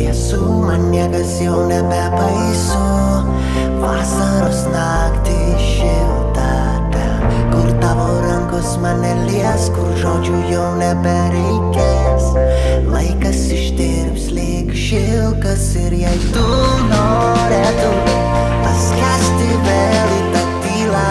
tiesų, man niekas jau nebepaisu. Vasaros naktį šilta ten, kur tavo rankos mane lies, kur žodžių jau nebereikės. Laikas ištirps lyg šilkas ir jei tu norėtum paskęsti vėl į tą tylą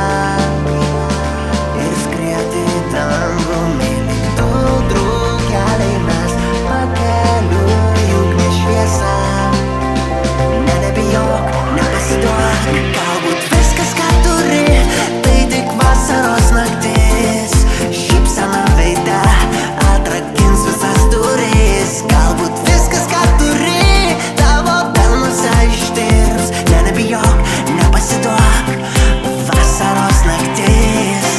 ir skrieti dangumi lyg du drugeliai mes pakeliui ugnies šviesą. Nebijok, nepasiduok, galbūt viskas, ką turi, tai tik vasaros naktis. Šypsena veide atrakins visas duris. Galbūt viskas, ką turi, tavo delnuose ištirps. Nebijok, nepasiduok, vasaros naktis.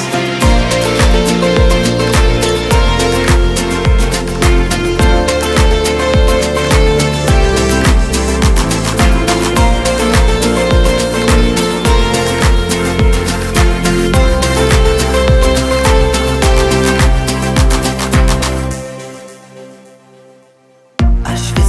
Aš vis